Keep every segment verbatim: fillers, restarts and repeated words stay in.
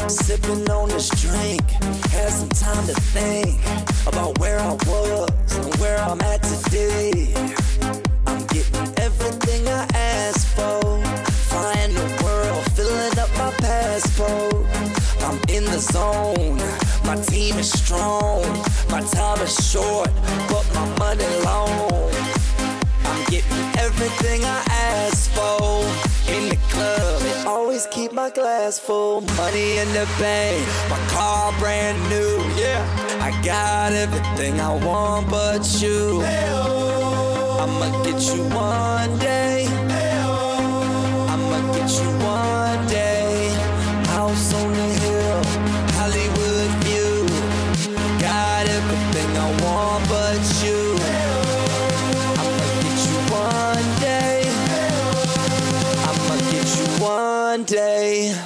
Sipping on this drink, had some time to think about where I was and where I'm at today. I'm getting everything I asked for, flying the world, filling up my passport. I'm in the zone, my team is strong, my time is short, but my money long. I'm getting everything I asked for. In the club, they always keep my glass full. Money in the bank, my car brand new. Yeah, I got everything I want but you. I'ma get you one day. I'ma get you one day. House on the hill, Hollywood view. Got everything I want but you. I'ma get you one day. I'ma get you one day.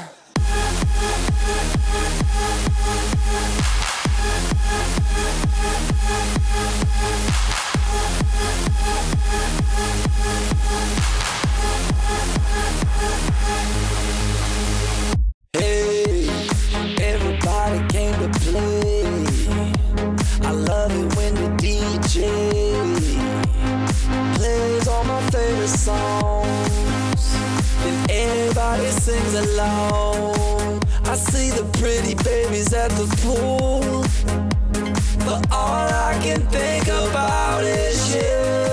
Hey, everybody came to play. I love it when the D J plays all my favorite songs, and everybody sings along. I see the pretty babies at the pool, but all I can think about is you.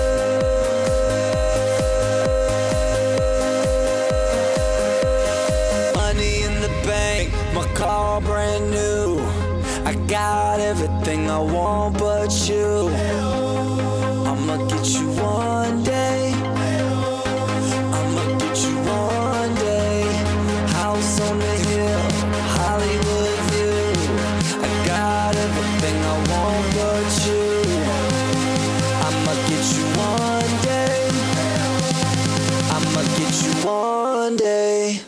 Money in the bank, my car brand new. I got everything I want but you. I'ma get you one day. I'ma get you one day. House on the hill, Hollywood view. I got everything I want but you. I'ma get you one day. I'ma get you one day.